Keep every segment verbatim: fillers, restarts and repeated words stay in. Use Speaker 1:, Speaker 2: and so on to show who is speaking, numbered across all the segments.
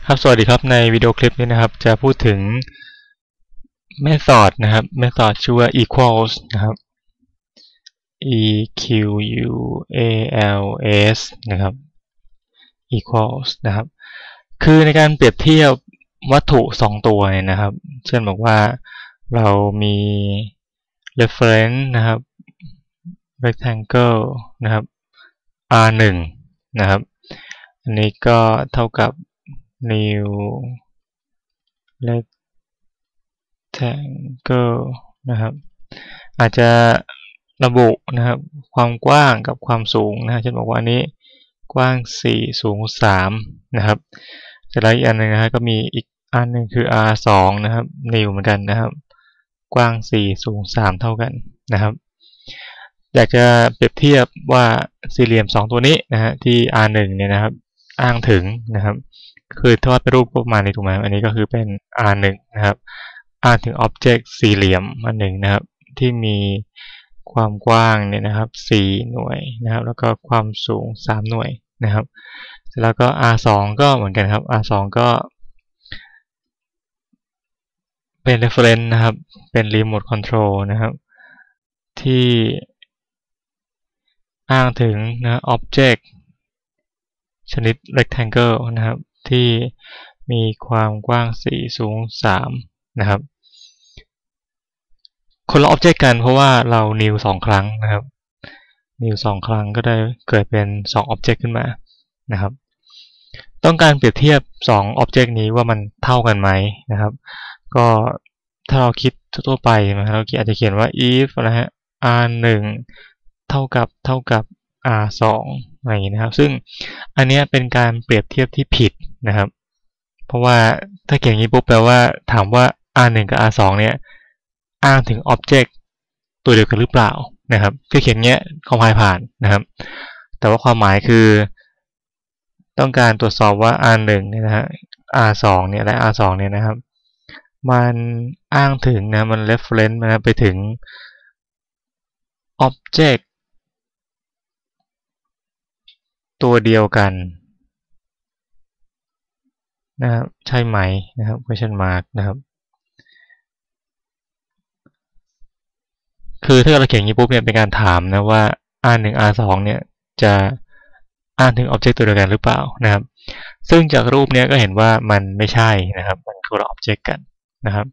Speaker 1: ครับสวัสดีครับในวิดีโอคลิปนี้นะครับจะพูดถึง method นะครับ method ชื่อว่า equals นะครับ e q u a l s นะครับ equals นะครับคือในการเปรียบเทียบวัตถุสองตัวเนี่ยนะครับเช่นบอกว่าเรามี reference นะครับ rectangle นะครับ r หนึ่ง นะครับอันนี้ก็เท่ากับ new rectangle นะครับอาจจะระบุนะครับความกว้างกับความสูงนะเช่นบอกว่าอันนี้กว้างสี่สูงสามนะครับเสร็จแล้วอีกอันนึงนะฮะก็มีอีกอันนึงคือ r สองนะครับ new เหมือนกันนะครับกว้างสี่สูงสามเท่ากันนะครับอยากจะเปรียบเทียบว่าสี่เหลี่ยมสองตัวนี้นะฮะที่ r หนึ่งเนี่ยนะครับอ้างถึงนะครับคือถ้าว่าเป็นรูปประมาณนี้ถูกไหมอันนี้ก็คือเป็น r หนึ่งนะครับอ้างถึง object สี่เหลี่ยมอันหนึ่งนะครับที่มีความกว้างเนี่ยนะครับสี่หน่วยนะครับแล้วก็ความสูงสามหน่วยนะครับแล้วก็ r สองก็เหมือนกันครับ r สองก็เป็น reference นะครับเป็น remote control นะครับที่อ้างถึงนะ object ชนิด rectangle นะครับที่มีความกว้างสี่สูงสามนะครับคนละ object กันเพราะว่าเรา new สองครั้งนะครับ new สองครั้งก็ได้เกิดเป็นสอง object ขึ้นมานะครับต้องการเปรียบเทียบสอง object นี้ว่ามันเท่ากันไหมนะครับก็ถ้าเราคิดทั่วไปนะครับเราอาจจะเขียนว่า if นะฮะ r หนึ่ง เท่ากับเท่ากับ r สองอะไรอย่างนี้นะครับซึ่งอันนี้เป็นการเปรียบเทียบที่ผิดนะครับเพราะว่าถ้าเขียนอย่างนี้ปุ๊บแปลว่าถามว่า r หนึ่ง กับ r สองเนี่ยอ้างถึง object ตัวเดียวกันหรือเปล่านะครับคือเขียนเงี้ยคอมไพล์ผ่านนะครับแต่ว่าความหมายคือต้องการตรวจสอบว่า r หนึ่ง เนี่ยนะฮะ r สอง เนี่ยและ r สอง เนี่ยนะครับมันอ้างถึงนะมัน reference นะไปถึง object ตัวเดียวกันนะครับใช่ไหมนะครับ question mark นะครับคือถ้าเราเขียนอย่างนี้ปุ๊บเนี่ยเป็นการถามนะว่า r หนึ่ง r สอง เนี่ยจะอ้างถึง object ตัวเดียวกันหรือเปล่านะครับซึ่งจากรูปนี้ก็เห็นว่ามันไม่ใช่นะครับมันคนละ object กันนะครับ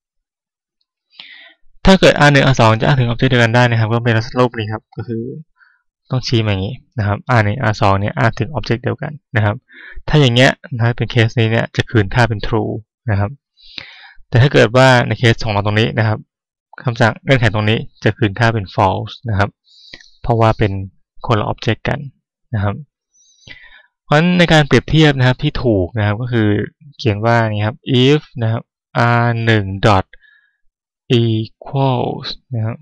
Speaker 1: ถ้าเกิด r หนึ่ง r สอง จะอ้างถึง object เดียวกันได้นะครับก็เป็นรูปนี้ครับก็คือต้องชี้มาอย่างนี้นะครับ r หนึ่ง r สอง เนี่ยอ้างถึง object เดียวกันนะครับถ้าอย่างเงี้ยนะเป็นเคสนี้เนี่ยจะคืนค่าเป็น true นะครับแต่ถ้าเกิดว่าในเคสของเราตรงนี้นะครับคำสั่งเงื่อนไขตรงนี้จะคืนค่าเป็น false นะครับเพราะว่าเป็นคนละ object กันนะครับเพราะฉะนั้นในการเปรียบเทียบนะครับที่ถูกนะครับก็คือเขียนว่านี่ครับ if นะครับ r หนึ่ง dot equals นะครับ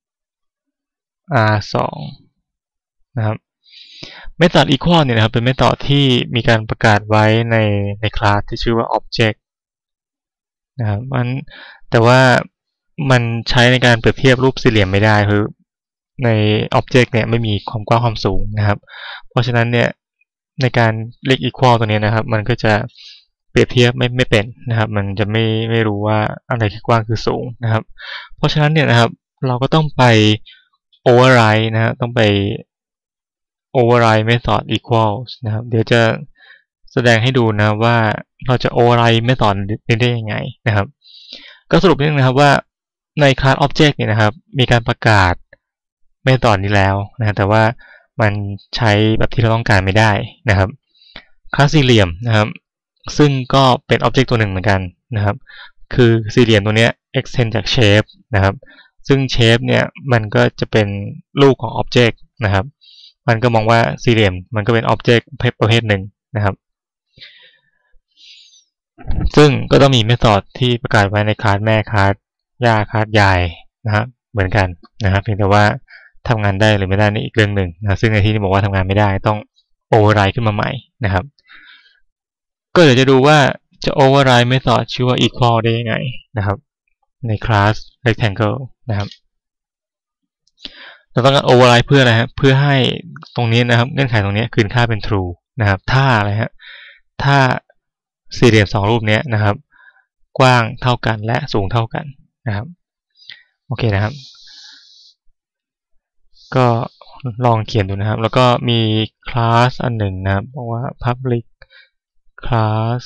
Speaker 1: r สอง นะครับ method equal เนี่ยนะครับเป็น method ที่มีการประกาศไว้ในในคลาสที่ชื่อว่า object นะครับมันแต่ว่ามันใช้ในการเปรียบเทียบรูปสี่เหลี่ยมไม่ได้คือใน object เนี่ยไม่มีความกว้างความสูงนะครับเพราะฉะนั้นเนี่ยในการเรียก equal ตัวนี้นะครับมันก็จะเปรียบเทียบไม่ไม่เป็นนะครับมันจะไม่ไม่รู้ว่าอะไรคือกว้างคือสูงนะครับเพราะฉะนั้นเนี่ยนะครับเราก็ต้องไป override นะฮะต้องไป override method equals นะครับเดี๋ยวจะแสดงให้ดูนะว่าเราจะ override method นี้ได้ยังไงนะครับก็สรุปนิดนึงนะครับว่าใน class object เนี่ยนะครับมีการประกาศ method นี้แล้วนะแต่ว่ามันใช้แบบที่เราต้องการไม่ได้นะครับ class สี่เหลี่ยมนะครับซึ่งก็เป็น object ตัวหนึ่งเหมือนกันนะครับคือสี่เหลี่ยมตัวนี้ extend จาก shape นะครับซึ่ง shape เนี่ยมันก็จะเป็นลูกของ object นะครับมันก็มองว่าสี่เหลี่ยมมันก็เป็น object ประเภทหนึ่งนะครับซึ่งก็ต้องมี method ที่ประกาศไว้ในคลาสแม่คลาสย่าคลาสยายนะครับเหมือนกันนะครับเพียงแต่ว่าทำงานได้หรือไม่ได้นี่อีกเรื่องหนึ่งนะซึ่งในที่นี้บอกว่าทำงานไม่ได้ต้อง override ขึ้นมาใหม่นะครับก็เดี๋ยวจะดูว่าจะ override method ชื่อว่า equal ได้ยังไงนะครับในคลาส rectangle นะครับเราต้องการ override เพื่ออะไรฮะเพื่อให้ตรงนี้นะครับเงื่อนไขตรงนี้คืนค่าเป็น true นะครับถ้าอะไรฮะถ้าสี่เหลี่ยมสองรูปนี้นะครับกว้างเท่ากันและสูงเท่ากันนะครับโอเคนะครับก็ลองเขียนดูนะครับแล้วก็มีคลาสอันหนึ่งนะครับบอกว่า public class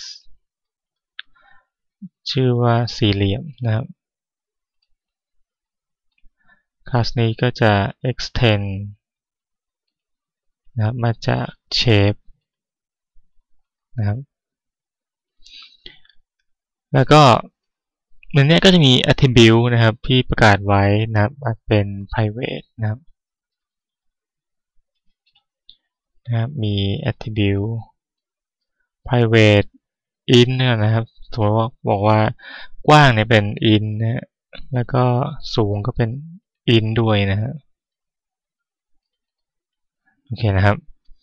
Speaker 1: ชื่อว่าสี่เหลี่ยมนะครับคลาสนี้ก็จะ extend นะครับมาจาก shape นะครับแล้วก็ในนี้ก็จะมี attribute นะครับที่ประกาศไว้นะครับเป็น private นะครับนะครับมี attribute private int นะครับสมมติว่าบอกว่ากว้างเนี่ยเป็น int นะฮะแล้วก็สูงก็เป็น int ด้วยนะฮะโอเคนะครับ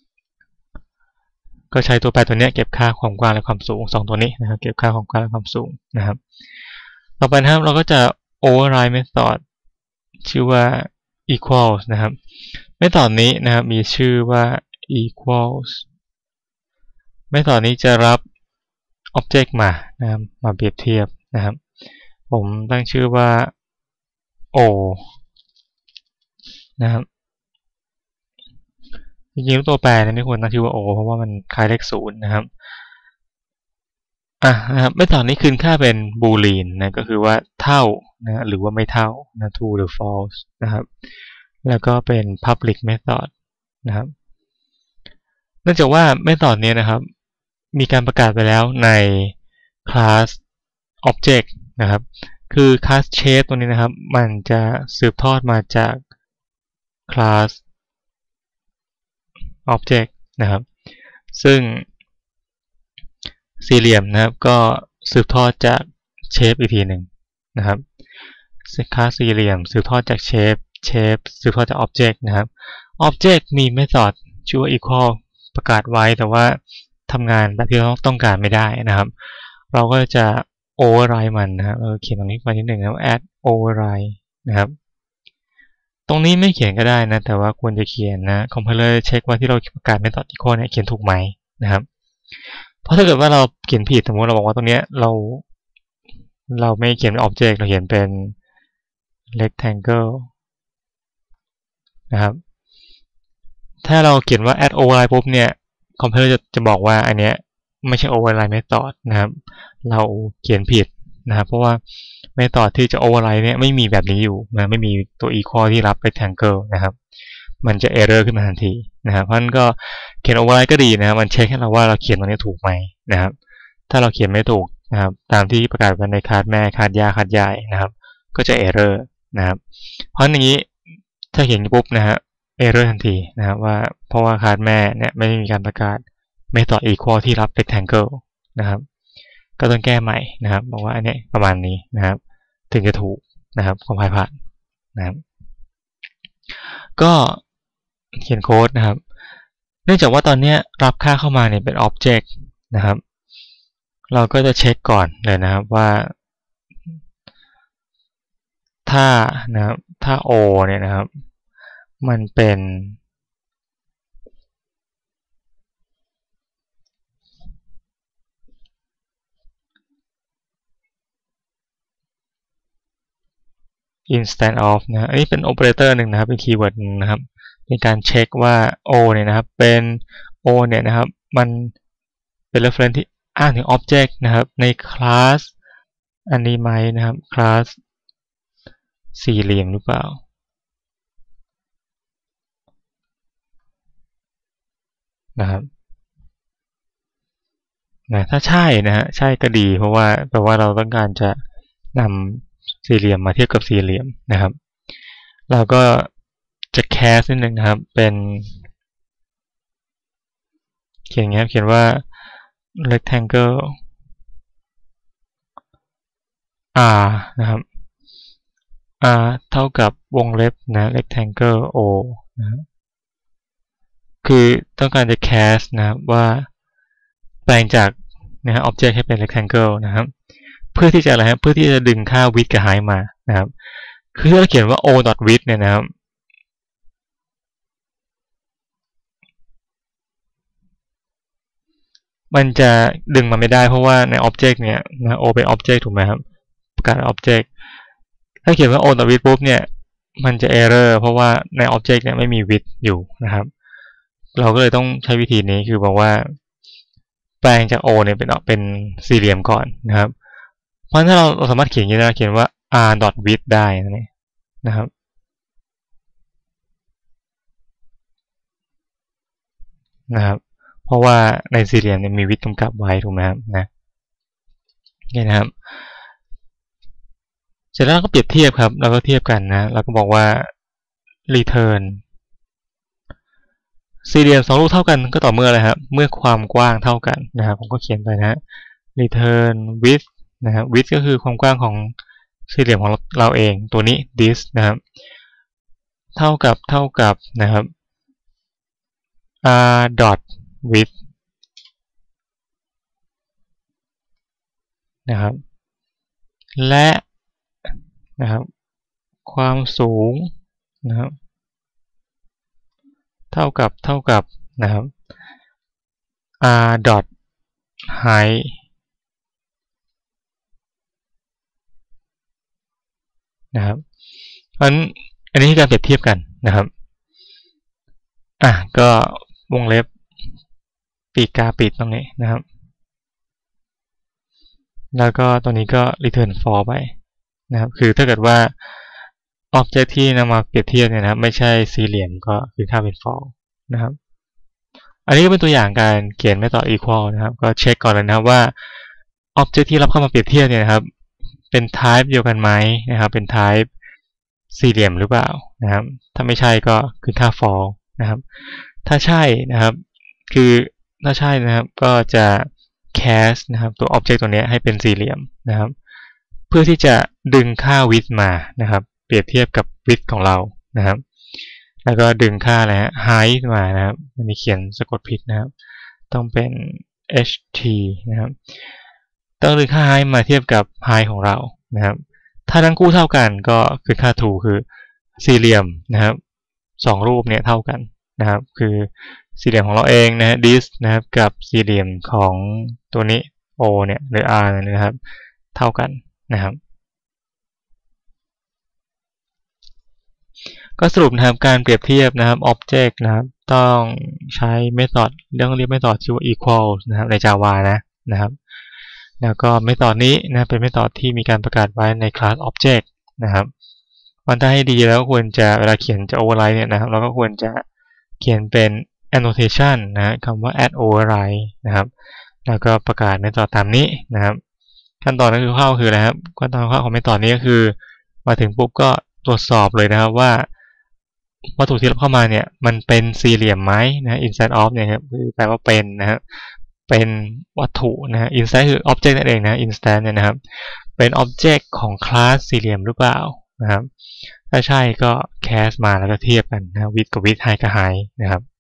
Speaker 1: ก็ใช้ตัวแปรตัวนี้เก็บค่าความกว้างและความสูงสองตัวนี้นะครับเก็บค่าความกว้างและความสูงนะครับต่อไปนะครับเราก็จะ override method ชื่อว่า equals นะครับ method นี้นะครับมีชื่อว่า equals method นี้จะรับ object มานะครับมาเปรียบเทียบนะครับผมตั้งชื่อว่า o นะครับจริงๆตัวแปรเนี่ยไม่ควรตั้งชื่อว่า o เพราะว่ามันคล้ายเลขศูนย์นะครับอ่ะนะครับไม่ตอนนี้คืนค่าเป็น boolean นะก็คือว่าเท่านะหรือว่าไม่เท่านะ true หรือ false นะครับแล้วก็เป็น public method นะครับเนื่องจากว่า method นี้นะครับมีการประกาศไปแล้วใน class object นะครับคือ class shape ตัวนี้นะครับมันจะสืบทอดมาจาก class object นะครับซึ่งสี่เหลี่ยมนะครับก็สืบทอดจาก shape อีกทีหนึ่งนะครับคลาสสี่เหลี่ยมสืบทอดจาก shape shape สืบทอดจาก object นะครับ object มี method ชื่อว่า equal ประกาศไว้แต่ว่าทำงานแบบที่เราต้องการไม่ได้นะครับเราก็จะ override มันนะครับเราเขียนตรงนี้ไปนิดหนึ่งนะครับ add override นะครับตรงนี้ไม่เขียนก็ได้นะแต่ว่าควรจะเขียนนะ compiler เช็คว่าที่เราประกาศ method equal เนี่ยเขียนถูกไหมนะครับเพราะถ้าเกิดว่าเราเขียนผิดสมมติเราบอกว่าตรงนี้เราเราไม่เขียนเป็น object เราเขียนเป็น rectangle นะครับถ้าเราเขียนว่า add override ปุ๊บเนี่ย compiler จะจะบอกว่าอันเนี้ยไม่ใช่ override method นะครับเราเขียนผิดนะครับเพราะว่า method ที่จะ override เนี่ยไม่มีแบบนี้อยู่นะไม่มีตัว equal ที่รับ rectangle นะครับมันจะ error ขึ้นมาทันทีนะครับเพราะฉะนั้นก็เขียน override ก็ดีนะครับมันเช็คให้เราว่าเราเขียนตรงนี้ถูกไหมนะครับถ้าเราเขียนไม่ถูกนะครับตามที่ประกาศไว้ในคลาสแม่คลาสย่าคลาสใหญ่นะครับก็จะ error นะครับเพราะอย่างนี้ถ้าเขียนปุ๊บนะฮะ error ทันทีนะครับว่าเพราะว่าคลาสแม่เนี่ยไม่ได้มีการประกาศ method equal ที่รับ rectangle นะครับก็ต้องแก้ใหม่นะครับบอกว่าอันนี้ประมาณนี้นะครับถึงจะถูกนะครับคอมไพล์ผ่านนะครับก็เขียนโค้ดนะครับเนื่องจากว่าตอนนี้รับค่าเข้ามาเนี่ยเป็น object นะครับเราก็จะเช็คก่อนเลยนะครับว่าถ้านะครับถ้า o เนี่ยนะครับมันเป็น instance of นะอันนี้เป็นโอเปอเรเตอร์หนึ่งนะครับเป็นคีย์เวิร์ดนะครับในการเช็คว่า o เนี่ยนะครับเป็น o เนี่ยนะครับมันเป็น reference ที่อ้างถึง object นะครับในคลาสอันนี้ไหมนะครับคลาสสี่เหลี่ยมหรือเปล่านะครับนะถ้าใช่นะฮะใช่ก็ดีเพราะว่าแปลว่าเราต้องการจะนำสี่เหลี่ยมมาเทียบกับสี่เหลี่ยมนะครับเราก็จะแคสนิดนึงนะครับเป็นเขียนอย่างนี้ครับเขียนว่า rectangle r นะครับ r เท่ากับวงเล็บนะ rectangle o นะคือต้องการจะแคสนะครับว่าแปลงจากนะฮะ object ให้เป็น rectangle นะครับเพื่อที่จะอะไรครับเพื่อที่จะดึงค่า width กับ height มานะครับคือถ้าเราเขียนว่า o dot width เนี่ยนะครับมันจะดึงมาไม่ได้เพราะว่าใน object เนี่ยนะ o เป็น object ถูกไหมครับประกาศ object ถ้าเขียนว่า o ต่อ with ปุ๊บเนี่ยมันจะ error เพราะว่าใน object เนี่ยไม่มี with อยู่นะครับเราก็เลยต้องใช้วิธีนี้คือบอกว่าแปลงจาก o เนี่ยเป็นเป็นสี่เหลี่ยมก่อนนะครับเพราะถ้าเราเราสามารถเขียนอย่างนี้ได้เขียนว่า r dot with ได้นะครับนะครับเพราะว่าในสี่เหลี่ยมเนี่ยมี with กำกับไว้ถูกไหมครับนะนี่นะครับเสร็จแล้วเราก็เปรียบเทียบครับเราก็เทียบกันนะเราก็บอกว่า return สี่เหลี่ยมสองรูปเท่ากันก็ต่อเมื่ออะไรครับเมื่อความกว้างเท่ากันนะครับผมก็เขียนไปนะ return width นะครับ width ก็คือความกว้างของสี่เหลี่ยมของเราเองตัวนี้ this นะครับเท่ากับเท่ากับนะครับ r dot width นะครับและนะครับความสูงนะครับเท่ากับเท่ากับนะครับ r dot height นะครับอันอันนี้คือการเปรียบเทียบกันนะครับอ่ะก็วงเล็บปีกกาปิดตรงนี้นะครับแล้วก็ตัวนี้ก็ return false ไปนะครับคือถ้าเกิดว่า object ที่นำมาเปรียบเทียบเนี่ยนะครับไม่ใช่สี่เหลี่ยมก็คือค่าเป็น false นะครับอันนี้ก็เป็นตัวอย่างการเขียน method equal นะครับก็เช็คก่อนเลยนะครับว่า object ที่รับเข้ามาเปรียบเทียบเนี่ยนะครับเป็น type เดียวกันไหมนะครับเป็น type สี่เหลี่ยมหรือเปล่านะครับถ้าไม่ใช่ก็คือค่า false นะครับถ้าใช่นะครับคือถ้าใช่นะครับก็จะ cast นะครับตัว object ตัวนี้ให้เป็นสี่เหลี่ยมนะครับเพื่อที่จะดึงค่า width มานะครับเปรียบเทียบกับ width ของเรานะครับแล้วก็ดึงค่าอะไรฮะ height มานะครับอันนี้เขียนสะกดผิดนะครับต้องเป็น ht นะครับต้องดึงค่า height มาเทียบกับ height ของเรานะครับถ้าทั้งคู่เท่ากันก็คือค่า true คือสี่เหลี่ยมนะครับสองรูปเนี่ยเท่ากันนะครับคือสี่เหลี่ยมของเราเองนะฮะ this นะครับกับสี่เหลี่ยมของตัวนี้ o เนี่ยหรือ r นะครับเท่ากันนะครับก็สรุปนะครับการเปรียบเทียบนะครับ object นะครับต้องใช้ method เรื่องเรียก method ชื่อว่า equal นะครับใน Java นะนะครับแล้วก็ method นี้นะเป็น method ที่มีการประกาศไว้ใน class object นะครับมันถ้าให้ดีแล้วควรจะเวลาเขียนจะ override เนี่ยนะครับเราก็ควรจะเขียนเป็น annotation นะคำว่า add override นะครับแล้วก็ประกาศ method ตามนี้นะครับขั้นตอนนั้นคือเข้าคืออะไรครับขั้นตอนเข้าของ method นี้ก็คือมาถึงปุ๊บก็ตรวจสอบเลยนะครับว่าวัตถุที่รับเข้ามาเนี่ยมันเป็นสี่เหลี่ยมไหมนะ inside of เนี่ยครับคือแปลว่าเป็นนะครับเป็นวัตถุนะฮะ inside คือ object นั่นเองนะ instance เนี่ยนะครับเป็น object ของ class สี่เหลี่ยมหรือเปล่านะครับถ้าใช่ก็ cast มาแล้วก็เทียบกันนะ width กับ width height กับ height นะครับ